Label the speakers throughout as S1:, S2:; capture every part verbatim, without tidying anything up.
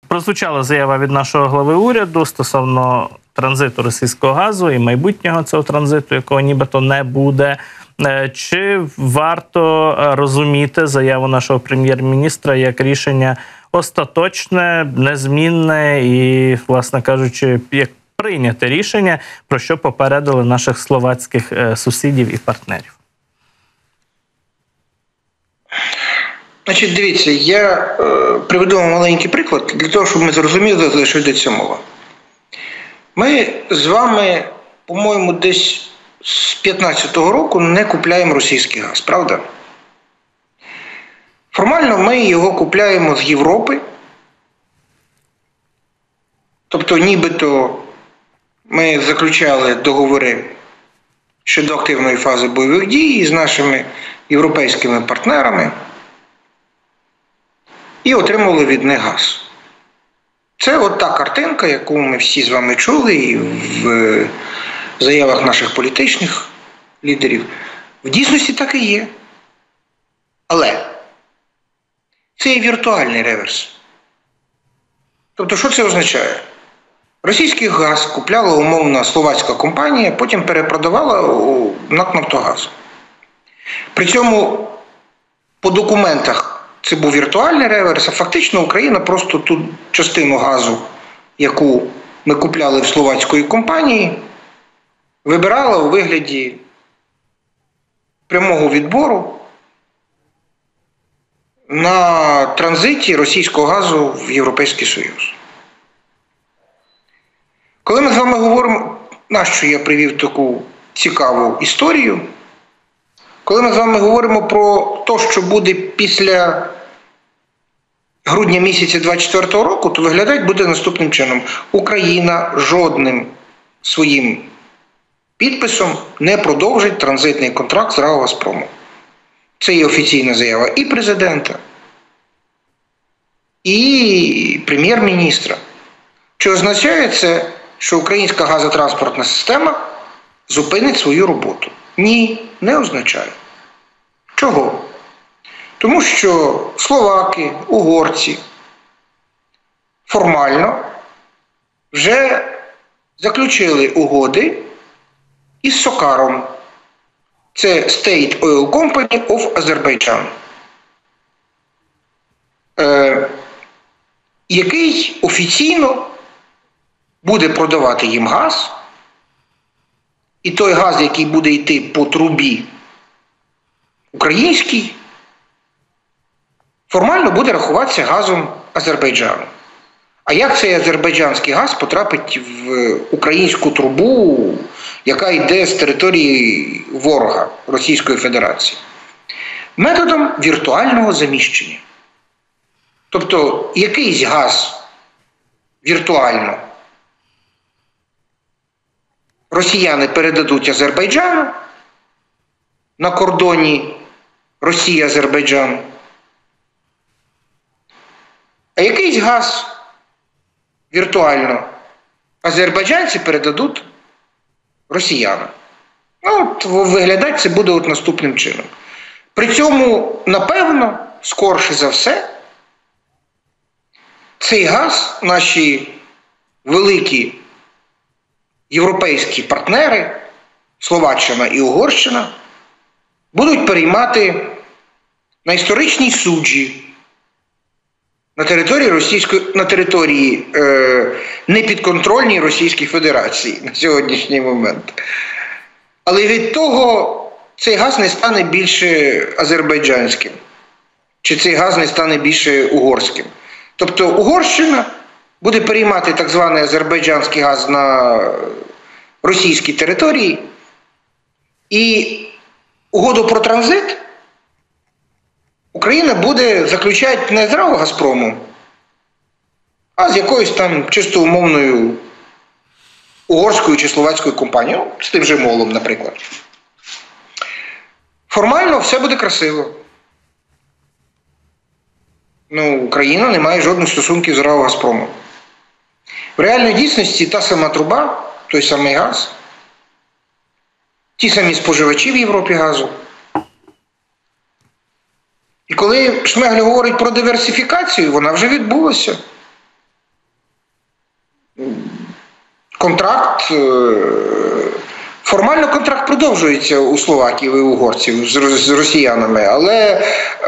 S1: прозвучала заява від нашого глави уряду стосовно транзиту російського газу і майбутнього цього транзиту, якого нібито не буде. Чи варто розуміти заяву нашого прем'єр-міністра як рішення остаточне, незмінне і, власне кажучи, як прийняте рішення, про що попередили наших словацьких сусідів і партнерів?
S2: Значить, дивіться, я е, приведу вам маленький приклад, для того, щоб ми зрозуміли, за що йдеться мова. Ми з вами, по-моєму, десь з п'ятнадцятого року не купляємо російський газ, правда? Формально ми його купляємо з Європи. Тобто, нібито ми заключали договори щодо активної фази бойових дій з нашими європейськими партнерами і отримали від них газ. Це от та картинка, яку ми всі з вами чули і в заявах наших політичних лідерів. В дійсності так і є. Але це є віртуальний реверс. Тобто, що це означає? Російський газ купляла умовна словацька компанія, потім перепродавала у НАК «Нафтогаз». При цьому по документах це був віртуальний реверс, а фактично Україна просто ту частину газу, яку ми купляли в словацької компанії, вибирала у вигляді прямого відбору на транзиті російського газу в Європейський Союз. Коли ми з вами говоримо, нащо я привів таку цікаву історію, коли ми з вами говоримо про те, що буде після грудня місяця двадцять четвертого року, то виглядати буде наступним чином. Україна жодним своїм підписом не продовжить транзитний контракт з РАО «Газпрому». Це є офіційна заява і президента, і прем'єр-міністра. Що означає це, що українська газотранспортна система зупинить свою роботу? Ні, не означає. Чого? Тому що словаки, угорці формально вже заключили угоди із Сокаром. Це State Oil Company of Azerbaijan, е, який офіційно буде продавати їм газ, і той газ, який буде йти по трубі український, формально буде рахуватися газом Азербайджану. А як цей азербайджанський газ потрапить в українську трубу, яка йде з території ворога Російської Федерації? Методом віртуального заміщення. Тобто якийсь газ віртуально росіяни передадуть Азербайджану на кордоні Росія-Азербайджан, а якийсь газ віртуально азербайджанці передадуть росіянам. Ну, от виглядати це буде от наступним чином. При цьому, напевно, скорше за все, цей газ наші великі європейські партнери, Словаччина і Угорщина, будуть переймати на історичній суджі на території Російської, на території е, непідконтрольній Російській Федерації на сьогоднішній момент. Але від того цей газ не стане більше азербайджанським, чи цей газ не стане більше угорським. Тобто Угорщина буде переймати так званий азербайджанський газ на російській території, і угоду про транзит Україна буде заключати не з РАО «Газпрому», а з якоюсь там чисто умовною угорською чи словацькою компанією, з тим же молом, наприклад. Формально все буде красиво. Ну, Україна не має жодних стосунків з РАО «Газпрому». В реальній дійсності та сама труба, той самий газ, ті самі споживачі в Європі газу. І коли Шмигаль говорить про диверсифікацію, вона вже відбулася. контракт, формально контракт продовжується у словаків і угорців з росіянами, але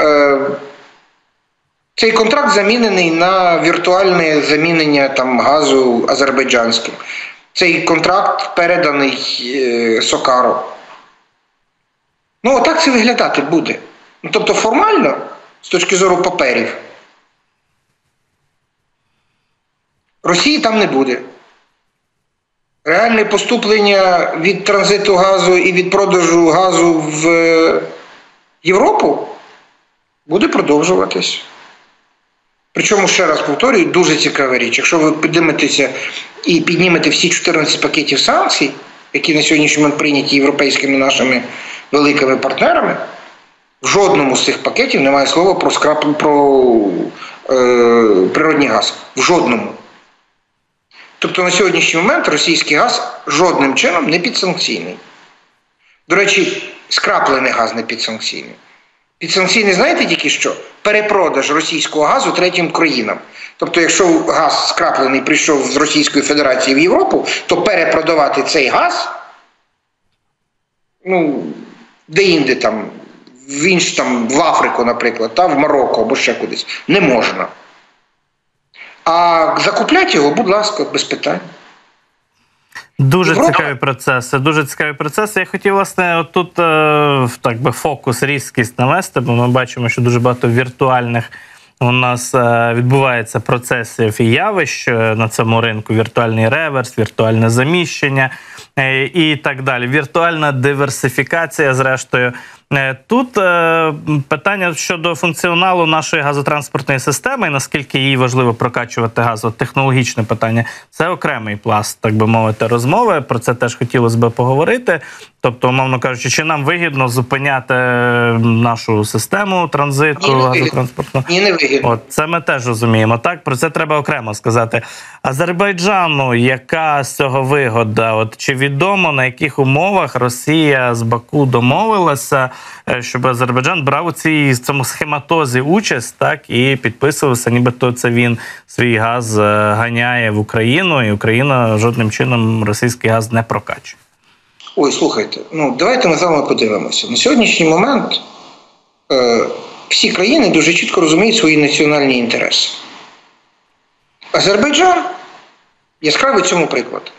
S2: цей контракт замінений на віртуальне замінення там газу азербайджанським. Цей контракт переданий Сокару. Ну, отак це виглядати буде. Ну, тобто формально, з точки зору паперів, Росії там не буде. Реальне поступлення від транзиту газу і від продажу газу в Європу буде продовжуватись. Причому, ще раз повторюю, дуже цікава річ. Якщо ви підійметеся і піднімете всі чотирнадцять пакетів санкцій, які на сьогоднішній момент прийняті європейськими нашими великими партнерами, в жодному з цих пакетів немає слова про, скрап... про е... природний газ. В жодному. Тобто на сьогоднішній момент російський газ жодним чином не підсанкційний. До речі, скраплений газ не підсанкційний. Підсанкційний, знаєте тільки що? Перепродаж російського газу третім країнам. Тобто, якщо газ скраплений прийшов з Російської Федерації в Європу, то перепродавати цей газ, ну, де-інде там, в інш, там, в Африку, наприклад, та, в Марокко або ще кудись, не можна. А закупляти його, будь ласка, без питань.
S1: Дуже Європа. цікаві процеси, дуже цікаві процеси. Я хотів, власне, отут е, так би фокус, різкість навести, бо ми бачимо, що дуже багато віртуальних у нас е, відбувається процесів і явищ на цьому ринку. Віртуальний реверс, віртуальне заміщення е, і так далі. Віртуальна диверсифікація, зрештою. Тут е, питання щодо функціоналу нашої газотранспортної системи і наскільки їй важливо прокачувати газ. От технологічне питання – це окремий пласт, так би мовити, розмови. Про це теж хотілося б поговорити. Тобто, умовно кажучи, чи нам вигідно зупиняти нашу систему транзиту газотранспортну?
S2: Ні, не вигідно.
S1: От, це ми теж розуміємо. Так, про це треба окремо сказати. Азербайджану яка з цього вигода? От, чи відомо, на яких умовах Росія з Баку домовилася, щоб Азербайджан брав у цій цьому схематозі участь, так, і підписувався, нібито це він свій газ ганяє в Україну, і Україна жодним чином російський газ не прокачує.
S2: Ой, слухайте, ну давайте ми з вами подивимося. На сьогоднішній момент е, всі країни дуже чітко розуміють свої національні інтереси. Азербайджан яскравий цьому приклад.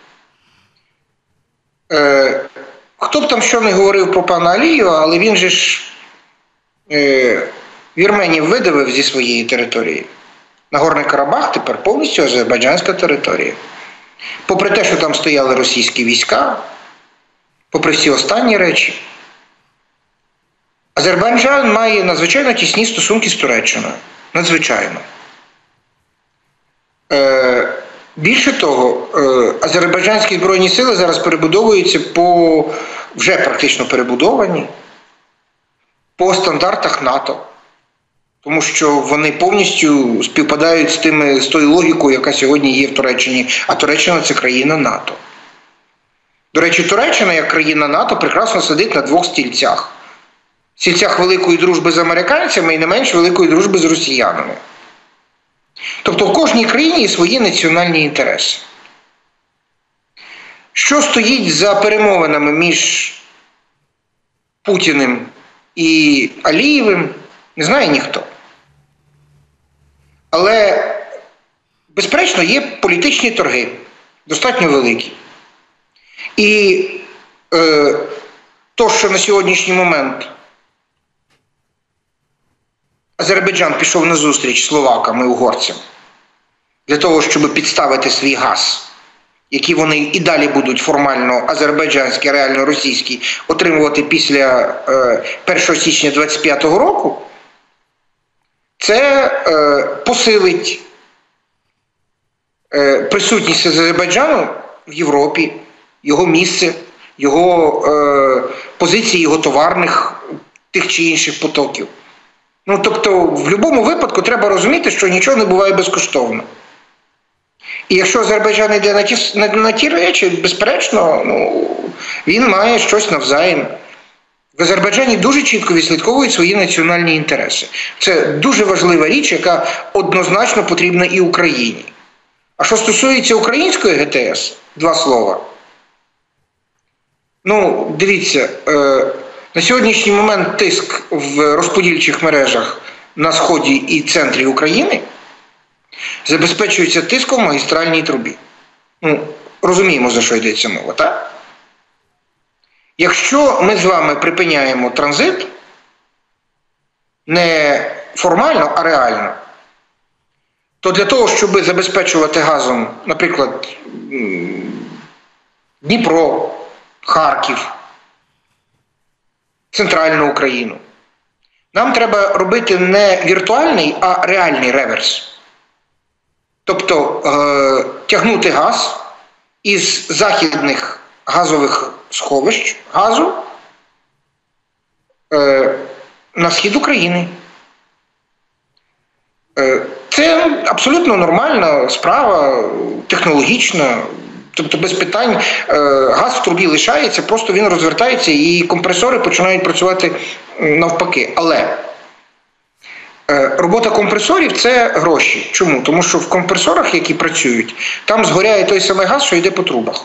S2: Е, Хто б там що не говорив про пана Алієва, але він же ж е, вірменів видавив зі своєї території. Нагорний Карабах тепер повністю азербайджанська територія. Попри те, що там стояли російські війська, попри всі останні речі, Азербайджан має надзвичайно тісні стосунки з Туреччиною. Надзвичайно. Е, Більше того, азербайджанські збройні сили зараз перебудовуються по, вже практично перебудовані, по стандартах НАТО. Тому що вони повністю співпадають з, тими, з тою логікою, яка сьогодні є в Туреччині. А Туреччина – це країна НАТО. До речі, Туреччина, як країна НАТО, прекрасно сидить на двох стільцях. Стільцях великої дружби з американцями і не менш великої дружби з росіянами. Тобто в кожній країні є свої національні інтереси. Що стоїть за перемовинами між Путіним і Алієвим, не знає ніхто. Але, безперечно, є політичні торги, достатньо великі. І е, то, що на сьогоднішній момент Азербайджан пішов на зустріч словакам і угорцям для того, щоб підставити свій газ, який вони і далі будуть формально азербайджанський, реально російський, отримувати після е, першого січня двадцять п'ятого року, це е, посилить е, присутність Азербайджану в Європі, його місце, його е, позиції, його товарних тих чи інших потоків. Ну, тобто, в будь-якому випадку треба розуміти, що нічого не буває безкоштовно. І якщо Азербайджан йде на ті, на, на ті речі, безперечно, ну, він має щось навзаєм. В Азербайджані дуже чітко відслідковують свої національні інтереси. Це дуже важлива річ, яка однозначно потрібна і Україні. А що стосується української ГТС, два слова. Ну, дивіться, на сьогоднішній момент тиск в розподільчих мережах на сході і центрі України забезпечується тиском в магістральній трубі. Ну, розуміємо, за що йдеться мова, так? Якщо ми з вами припиняємо транзит, не формально, а реально, то для того, щоб забезпечувати газом, наприклад, Дніпро, Харків, Центральну Україну, нам треба робити не віртуальний, а реальний реверс. Тобто е, тягнути газ із західних газових сховищ газу е, на схід України. Е, це абсолютно нормальна справа, технологічна. Тобто без питань газ в трубі лишається, просто він розвертається і компресори починають працювати навпаки. Але робота компресорів – це гроші. Чому? Тому що в компресорах, які працюють, там згоряє той самий газ, що йде по трубах.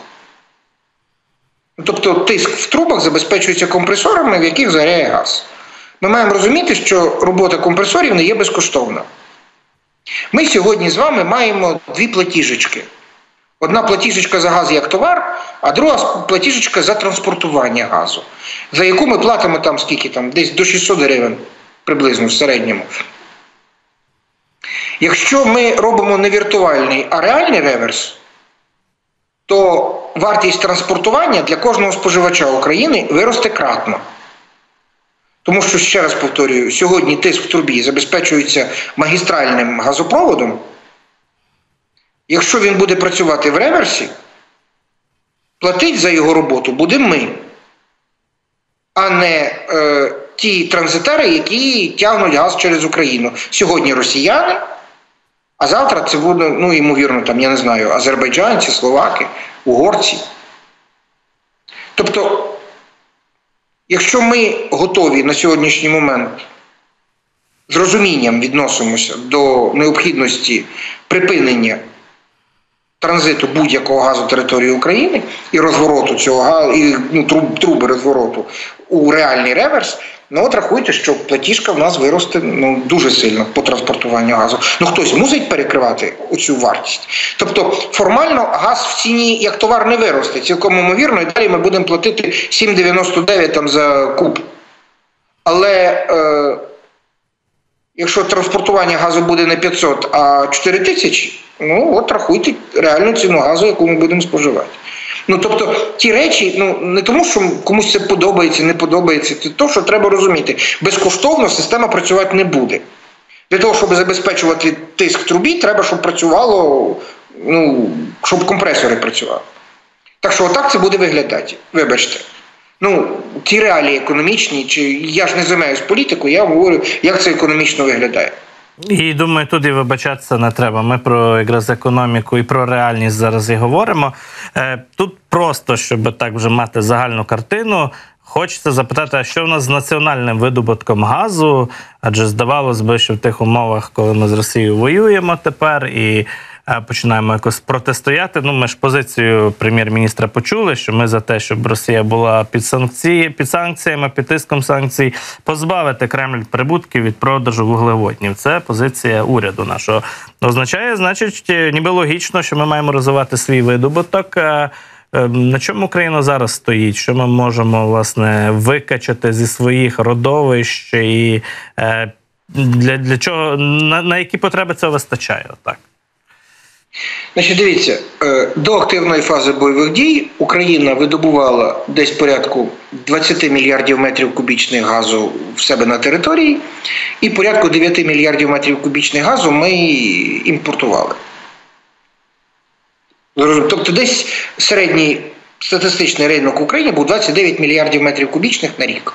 S2: Тобто тиск в трубах забезпечується компресорами, в яких згоряє газ. Ми маємо розуміти, що робота компресорів не є безкоштовна. Ми сьогодні з вами маємо дві платіжечки. Одна платіжечка за газ як товар, а друга платіжечка за транспортування газу, за яку ми платимо там скільки там, десь до шістсот гривень приблизно в середньому. Якщо ми робимо не віртуальний, а реальний реверс, то вартість транспортування для кожного споживача України виросте кратно. Тому що, ще раз повторюю, сьогодні тиск в трубі забезпечується магістральним газопроводом. Якщо він буде працювати в реверсі, платить за його роботу будемо ми, а не е, ті транзитери, які тягнуть газ через Україну. Сьогодні росіяни, а завтра це буде, ну, ймовірно, там, я не знаю, азербайджанці, словаки, угорці. Тобто, якщо ми готові на сьогоднішній момент з розумінням відносимося до необхідності припинення транзиту будь-якого газу території України і розвороту цього газу, і ну, труб, труби розвороту у реальний реверс, ну от рахуйте, що платіжка в нас виросте ну, дуже сильно по транспортуванню газу. Ну хтось мусить перекривати оцю вартість. Тобто формально газ в ціні як товар не виросте, цілком ймовірно, і далі ми будемо платити сім дев'яносто дев'ять там за куб. Але е, якщо транспортування газу буде не п'ятсот, а чотири тисячі, ну от рахуйте реальну ціну газу, яку ми будемо споживати. Ну, тобто, ті речі, ну, не тому, що комусь це подобається, не подобається, це те, що треба розуміти. Безкоштовно система працювати не буде. Для того, щоб забезпечувати тиск в трубі, треба, щоб працювало, ну, щоб компресори працювали. Так що отак це буде виглядати, вибачте. Ну, ті реалії економічні, чи я ж не займаюся політикою, я говорю, як це економічно виглядає.
S1: І думаю, тут і вибачатися не треба. Ми про якраз економіку і про реальність зараз і говоримо. Тут просто, щоб так вже мати загальну картину, хочеться запитати, а що в нас з національним видобутком газу? Адже здавалось би, що в тих умовах, коли ми з Росією воюємо тепер і починаємо якось протистояти. Ну, ми ж позицію прем'єр-міністра почули, що ми за те, щоб Росія була під санкції, під санкціями, під тиском санкцій, позбавити Кремль прибутків від продажу вуглеводнів. Це позиція уряду нашого. Означає, значить, ніби логічно, що ми маємо розвивати свій видобуток. На чому Україна зараз стоїть? Що ми можемо, власне, викачати зі своїх родовищ і для, для чого, на, на які потреби це вистачає? Отак.
S2: Значить, дивіться, до активної фази бойових дій Україна видобувала десь порядку двадцять мільярдів метрів кубічних газу в себе на території, і порядку дев'ять мільярдів метрів кубічних газу ми імпортували. Тобто десь середній статистичний ринок України був двадцять дев'ять мільярдів метрів кубічних на рік.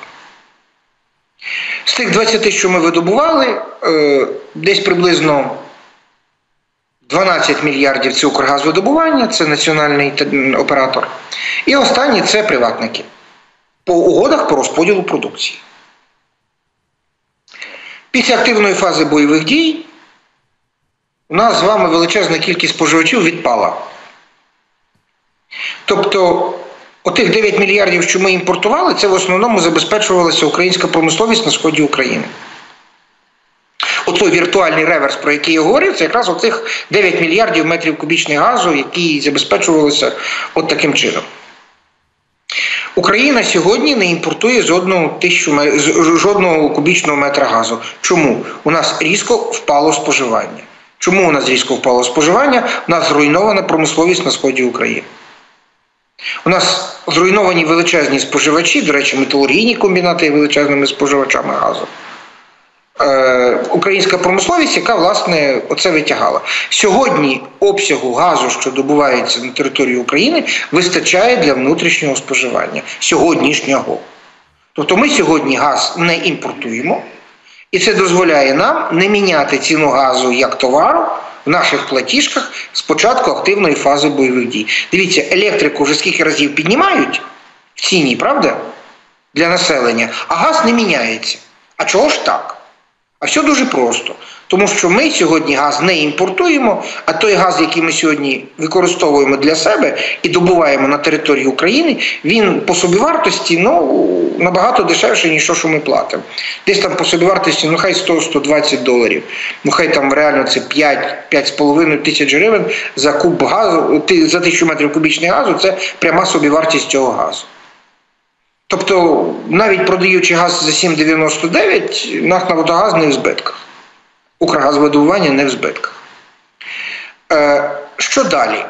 S2: З тих двадцяти, що ми видобували, десь приблизно дванадцять мільярдів – це Укргазвидобування, це національний оператор. І останні – це приватники. По угодах по розподілу продукції. Після активної фази бойових дій у нас з вами величезна кількість споживачів відпала. Тобто, отих дев'ять мільярдів, що ми імпортували, це в основному забезпечувалася українська промисловість на сході України. Отой віртуальний реверс, про який я говорив, це якраз оцих дев'ять мільярдів метрів кубічних газу, які забезпечувалися от таким чином. Україна сьогодні не імпортує жодного, тисячу, жодного кубічного метра газу. Чому? У нас різко впало споживання. Чому у нас різко впало споживання? У нас зруйнована промисловість на сході України. У нас зруйновані величезні споживачі, до речі, металургійні комбінати є величезними споживачами газу. Е, українська промисловість, яка, власне, оце витягала. Сьогодні обсягу газу, що добувається на території України, вистачає для внутрішнього споживання. Сьогоднішнього. Тобто ми сьогодні газ не імпортуємо, і це дозволяє нам не міняти ціну газу як товару в наших платіжках з початку активної фази бойових дій. Дивіться, електрику вже скільки разів піднімають в ціні, правда? Для населення, а газ не міняється. А чого ж так? А все дуже просто. Тому що ми сьогодні газ не імпортуємо, а той газ, який ми сьогодні використовуємо для себе і добуваємо на території України, він по собівартості, ну, набагато дешевший, ніж то, що ми платимо. Десь там по собівартості, ну хай сто - сто двадцять доларів. Ну хай там реально це п'ять - п'ять з половиною тисяч гривень за куб газу, за тисячу метрів кубічних газу, це пряма собівартість цього газу. Тобто, навіть продаючи газ за сім дев'яносто дев'ять, НАК «Нафтогаз» не в збитках. Укргазвидобування не в збитках. Е, що далі?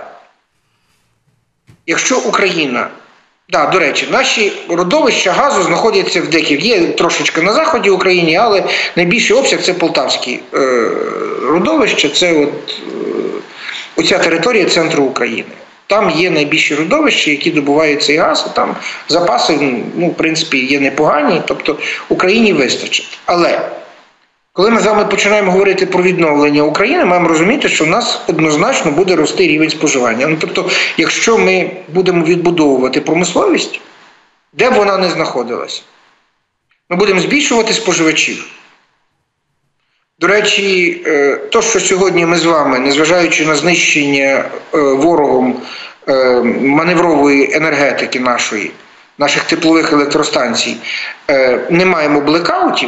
S2: Якщо Україна... Да, до речі, наші родовища газу знаходяться в деких. Є трошечки на заході України, але найбільший обсяг – це полтавські е, родовища, це от, е, оця територія центру України. Там є найбільші родовища, які добувають цей газ, і там запаси, ну, в принципі, є непогані, тобто Україні вистачить. Але коли ми з вами починаємо говорити про відновлення України, маємо розуміти, що в нас однозначно буде рости рівень споживання. Ну, тобто, якщо ми будемо відбудовувати промисловість, де б вона не знаходилася, ми будемо збільшувати споживачів. До речі, то, що сьогодні ми з вами, незважаючи на знищення ворогом маневрової енергетики нашої, наших теплових електростанцій, не маємо блекаутів,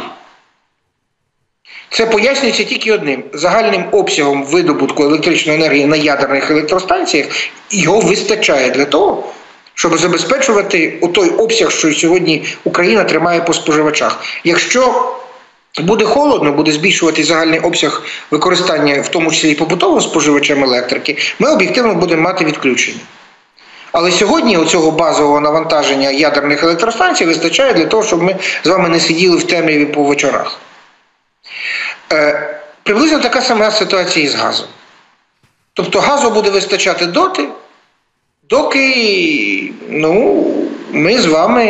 S2: це пояснюється тільки одним. Загальним обсягом видобутку електричної енергії на ядерних електростанціях його вистачає для того, щоб забезпечувати той обсяг, що сьогодні Україна тримає по споживачах. Якщо буде холодно, буде збільшувати загальний обсяг використання, в тому числі і побутовим споживачем електрики, ми об'єктивно будемо мати відключення. Але сьогодні оцього базового навантаження ядерних електростанцій вистачає для того, щоб ми з вами не сиділи в темряві по вечорах. Е, приблизно така сама ситуація і з газом. Тобто газу буде вистачати доти, доки ну, ми з вами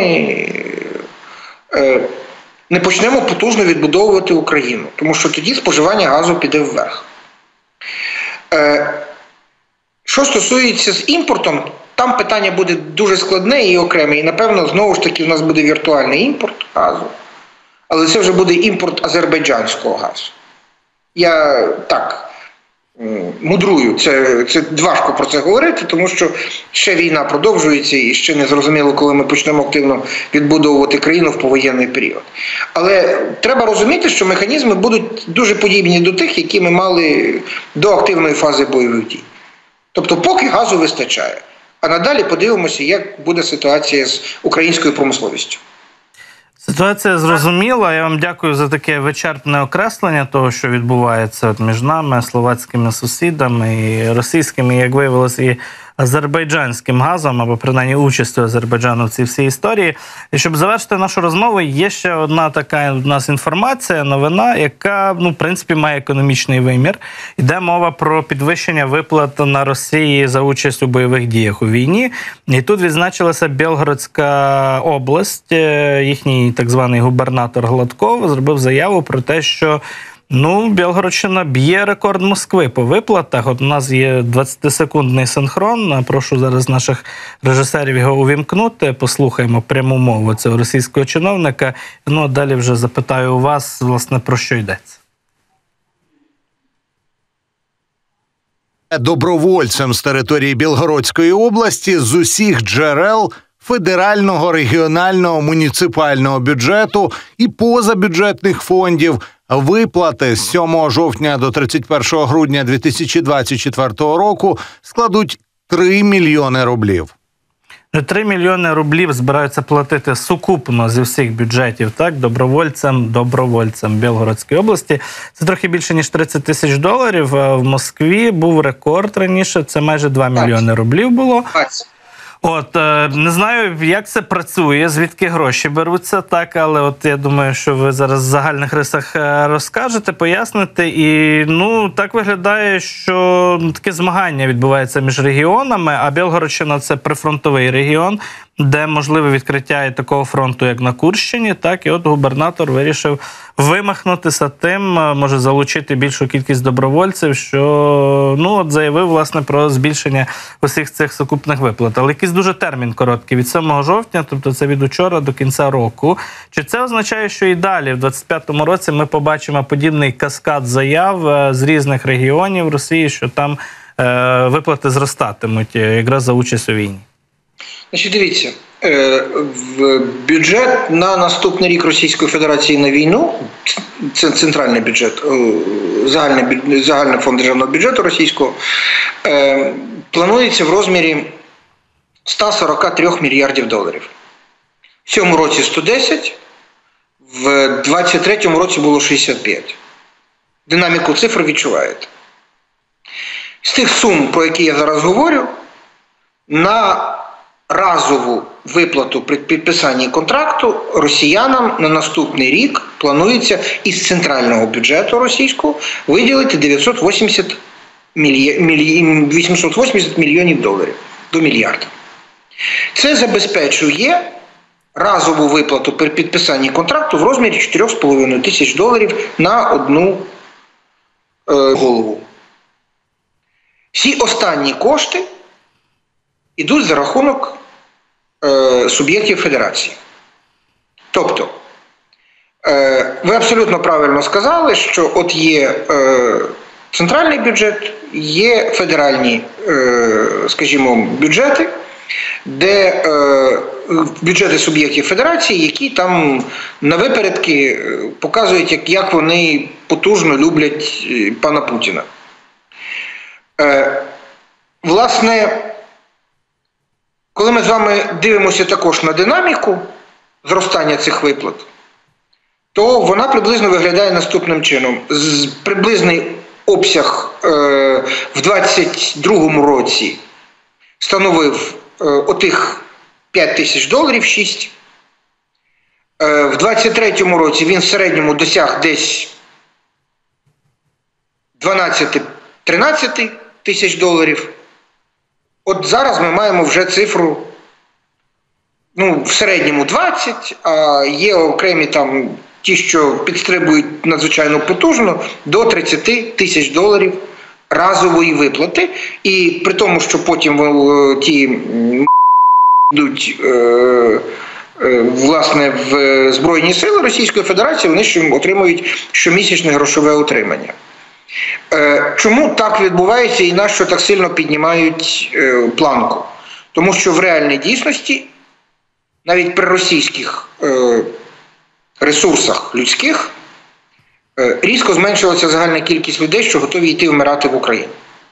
S2: е, не почнемо потужно відбудовувати Україну. Тому що тоді споживання газу піде вверх. Е, що стосується з імпортом, там питання буде дуже складне і окреме. І, напевно, знову ж таки, у нас буде віртуальний імпорт газу. Але це вже буде імпорт азербайджанського газу. Я так мудрую, це, це важко про це говорити, тому що ще війна продовжується і ще не зрозуміло, коли ми почнемо активно відбудовувати країну в повоєнний період. Але треба розуміти, що механізми будуть дуже подібні до тих, які ми мали до активної фази бойових дій. Тобто поки газу вистачає. А надалі подивимося, як буде ситуація з українською промисловістю.
S1: Ситуація зрозуміла. Я вам дякую за таке вичерпне окреслення того, що відбувається от між нами, словацькими сусідами, і російськими, як виявилося, і азербайджанським газом, або принаймні участю Азербайджану в цій всій історії. І щоб завершити нашу розмову, є ще одна така у нас інформація, новина, яка, ну, в принципі, має економічний вимір. Йде мова про підвищення виплат на Росії за участь у бойових діях у війні. І тут відзначилася Білгородська область. Їхній так званий губернатор Гладков зробив заяву про те, що Ну, Білгородщина б'є рекорд Москви по виплатах. От у нас є двадцятисекундний синхрон. Прошу зараз наших режисерів його увімкнути. Послухаємо пряму мову цього російського чиновника. Ну, а далі вже запитаю у вас, власне, про що йдеться.
S3: добровольцем з території Білгородської області з усіх джерел федерального, регіонального, муніципального бюджету і позабюджетних фондів виплати з сьомого жовтня до тридцять першого грудня дві тисячі двадцять четвертого року складуть три мільйони рублів.
S1: три мільйони рублів збираються платити сукупно зі всіх бюджетів, так, добровольцям, добровольцям Білгородської області. Це трохи більше, ніж тридцять тисяч доларів. В Москві був рекорд раніше, це майже два мільйони рублів було. От, не знаю, як це працює, звідки гроші беруться, так, але от я думаю, що ви зараз в загальних рисах розкажете, поясните. І, ну, так виглядає, що таке змагання відбувається між регіонами, а Білгородщина – це прифронтовий регіон, де можливе відкриття і такого фронту, як на Курщині, так, і от губернатор вирішив вимахнутися тим, може залучити більшу кількість добровольців, що, ну, от заявив, власне, про збільшення усіх цих сукупних виплат. Але якийсь дуже термін короткий, від сьомого жовтня, тобто це від учора до кінця року. Чи це означає, що і далі, в двадцять п'ятому році, ми побачимо подібний каскад заяв з різних регіонів Росії, що там е, виплати зростатимуть якраз за участь у війні?
S2: Значить, дивіться, в бюджет на наступний рік Російської Федерації на війну, це центральний бюджет, загальний, загальний фонд державного бюджету російського, планується в розмірі сто сорок три мільярдів доларів. В цьому році сто десять, в двадцять третьому році було шістдесят п'ять. Динаміку цифр відчуваєте. З тих сум, про які я зараз говорю, на разову виплату при підписанні контракту росіянам на наступний рік планується із центрального бюджету російського виділити дев'ятсот вісімдесят мільйонів доларів до мільярда. Це забезпечує разову виплату при підписанні контракту в розмірі чотири з половиною тисяч доларів на одну е, голову. Всі останні кошти йдуть за рахунок е, суб'єктів федерації. Тобто, е, ви абсолютно правильно сказали, що от є е, центральний бюджет, є федеральні, е, скажімо, бюджети, де е, бюджети суб'єктів федерації, які там на випередки показують, як, як вони потужно люблять пана Путіна. Е, власне, коли ми з вами дивимося також на динаміку зростання цих виплат, то вона приблизно виглядає наступним чином. З приблизний обсяг е, в двадцять другому році становив е, отих п'ять тисяч доларів, шість. Е, в двадцять третьому році він в середньому досяг десь дванадцять-тринадцять тисяч доларів. От зараз ми маємо вже цифру, ну, в середньому двадцять, а є окремі там ті, що підстрибують надзвичайно потужно, до тридцять тисяч доларів разової виплати. І при тому, що потім е, ті йдуть е, е, власне в Збройні сили Російської Федерації, вони ще отримують щомісячне грошове утримання. Чому так відбувається і на що так сильно піднімають е, планку? Тому що в реальній дійсності, навіть при російських е, ресурсах людських, е, різко зменшилася загальна кількість людей, що готові йти вмирати в Україну.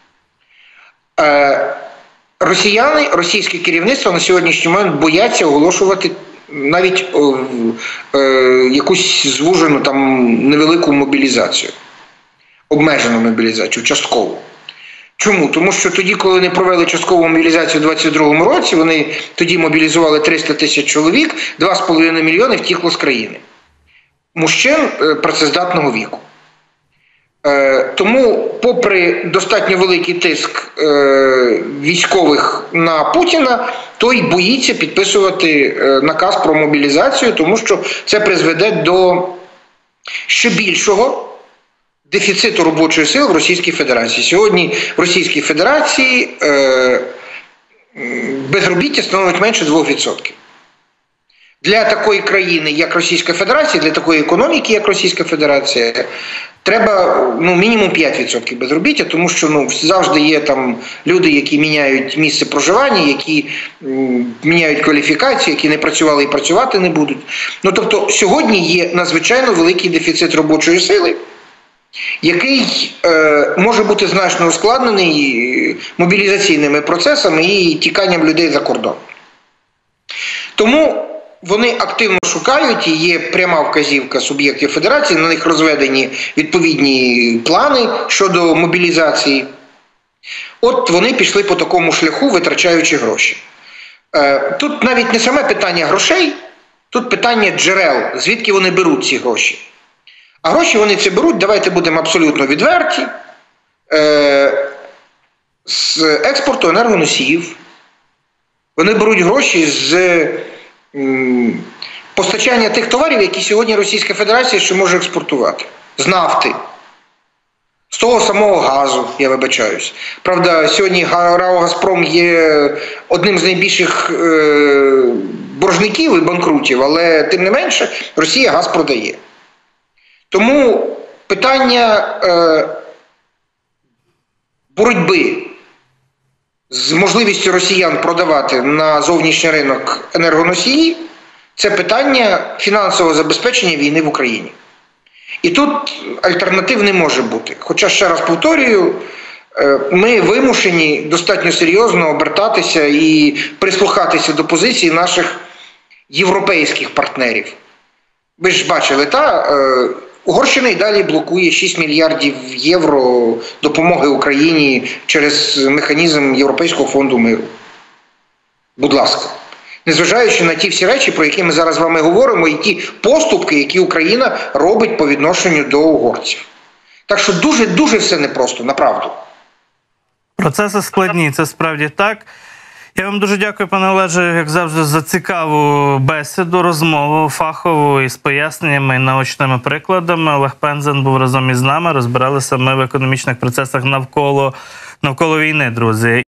S2: Е, росіяни, російське керівництво на сьогоднішній момент бояться оголошувати навіть е, е, якусь звужену там невелику мобілізацію. Обмежену мобілізацію, часткову. Чому? Тому що тоді, коли вони провели часткову мобілізацію у двадцять другому році, вони тоді мобілізували триста тисяч чоловік, два з половиною мільйони втікло з країни. Мужчин працездатного віку. Е, тому, попри достатньо великий тиск е, військових на Путіна, той боїться підписувати е, наказ про мобілізацію, тому що це призведе до ще більшого дефіциту робочої сили в Російській Федерації. Сьогодні в Російській Федерації е, безробіття становить менше двох відсотків. для такої країни, як Російська Федерація, для такої економіки, як Російська Федерація, треба ну, мінімум п'ять відсотків безробіття, тому що ну, завжди є там люди, які міняють місце проживання, які м, міняють кваліфікацію, які не працювали і працювати не будуть. Ну, тобто сьогодні є надзвичайно великий дефіцит робочої сили, який е, може бути значно ускладнений мобілізаційними процесами і тіканням людей за кордон. Тому вони активно шукають, і є пряма вказівка суб'єктів Федерації, на них розведені відповідні плани щодо мобілізації. От вони пішли по такому шляху, витрачаючи гроші. Е, тут навіть не саме питання грошей, тут питання джерел, звідки вони беруть ці гроші. А гроші вони це беруть, давайте будемо абсолютно відверті, е, з експорту енергоносіїв. Вони беруть гроші з м, постачання тих товарів, які сьогодні Російська Федерація ще може експортувати. З нафти, з того самого газу, я вибачаюсь. Правда, сьогодні РАО «Газпром» є одним з найбільших е, боржників і банкрутів, але тим не менше Росія газ продає. Тому питання е, боротьби з можливістю росіян продавати на зовнішній ринок енергоносії – це питання фінансового забезпечення війни в Україні. І тут альтернатив не може бути. Хоча, ще раз повторюю, е, ми вимушені достатньо серйозно обертатися і прислухатися до позиції наших європейських партнерів. Ви ж бачили, та? Е, Угорщина і далі блокує шість мільярдів євро допомоги Україні через механізм Європейського фонду миру. Будь ласка. Незважаючи на ті всі речі, про які ми зараз з вами говоримо, і ті поступки, які Україна робить по відношенню до угорців. Так що дуже-дуже все непросто, направду.
S1: Процеси складні, це справді так. Я вам дуже дякую, пане Олеже, як завжди, за цікаву бесіду, розмову, фахову і з поясненнями і наочними прикладами. Олег Пензен був разом із нами, розбиралися ми в економічних процесах навколо, навколо війни, друзі.